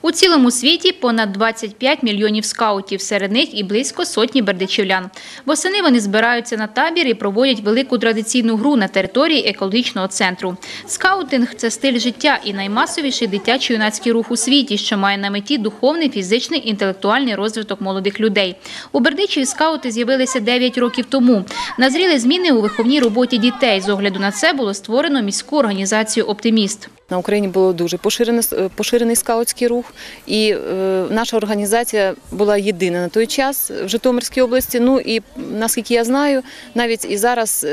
У цілому світі понад 25 мільйонів скаутів, серед них і близько сотні бердичівлян. Восени вони збираються на табір і проводять велику традиційну гру на території екологічного центру. Скаутинг – це стиль життя і наймасовіший дитячо-юнацький рух у світі, що має на меті духовний, фізичний, інтелектуальний розвиток молодих людей. У Бердичеві скаути з'явилися 9 років тому. Назріли зміни у виховній роботі дітей. З огляду на це було створено міську організацію «Оптиміст». На Україні був дуже поширений скаутський рух, і наша організація була єдина на той час в Житомирській області. Ну і, наскільки я знаю, навіть і зараз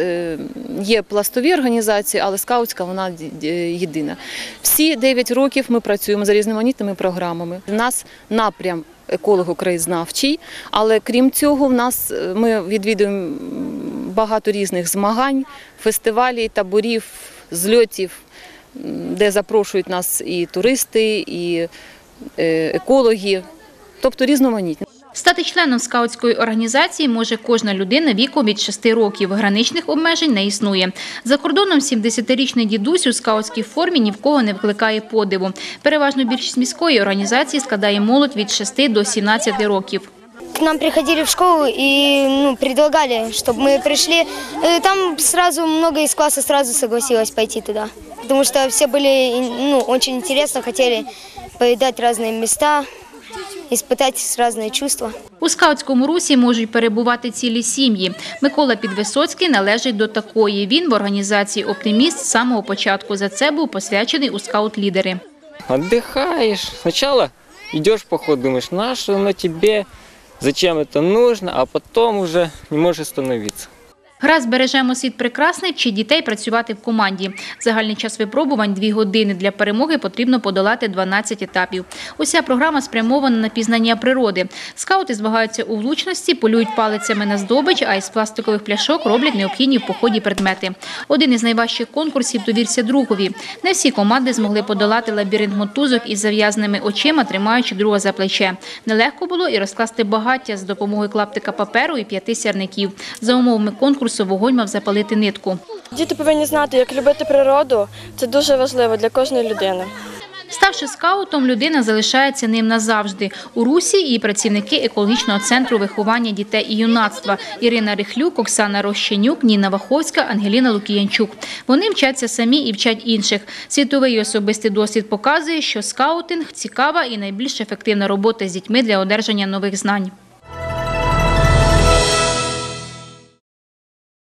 є пластові організації, але скаутська вона єдина. Всі 9 років ми працюємо за різноманітними програмами. У нас напрям еколого-краєзнавчий, але крім цього ми відвідуємо багато різних змагань, фестивалів, таборів, зльотів, де запрошують нас і туристи, і екологи, тобто різноманітні. Стати членом скаутської організації може кожна людина віком від 6 років. Граничних обмежень не існує. За кордоном 70-річний дідусь у скаутській формі ні в кого не викликає подиву. Переважно більшість міської організації складає молодь від 6 до 17 років. К нам приходили в школу и предлагали, чтобы мы пришли. Там сразу много из класса сразу согласилось пойти туда. Потому что все были очень интересно, хотели повидать разные места, испытать разные чувства. У скаутському русі можуть перебувати цілі сім'ї. Микола Підвисоцький належить до такої. Він в організації «Оптиміст» з самого початку. За це був посвячений у скаут-лідери. Отдыхаешь. Сначала идешь в поход, думаешь, на что оно тебе, зачем это нужно, а потом уже не можешь остановиться. Гра «Збережемо світ прекрасний» вчить дітей працювати в команді. Загальний час випробувань – 2 години. Для перемоги потрібно подолати 12 етапів. Уся програма спрямована на пізнання природи. Скаути змагаються у влучності, полюють палицями на здобич, а із пластикових пляшок роблять необхідні в поході предмети. Один із найважчих конкурсів довівся другові. Не всі команди змогли подолати лабіринт мотузок із зав'язаними очима, тримаючи друга за плече. Нелегко було і розкласти багаття з допомогою клаптика паперу і 5 сірників. За умовами конкурсу вогонь мав запалити нитку. Діти повинні знати, як любити природу. Це дуже важливо для кожної людини. Ставши скаутом, людина залишається ним назавжди. У русі і працівники екологічного центру виховання дітей і юнацтва – Ірина Рихлюк, Оксана Рощенюк, Ніна Ваховська, Ангеліна Лукіянчук. Вони вчаться самі і вчать інших. Світовий і особистий досвід показує, що скаутинг – цікава і найбільш ефективна робота з дітьми для одержання нових знань.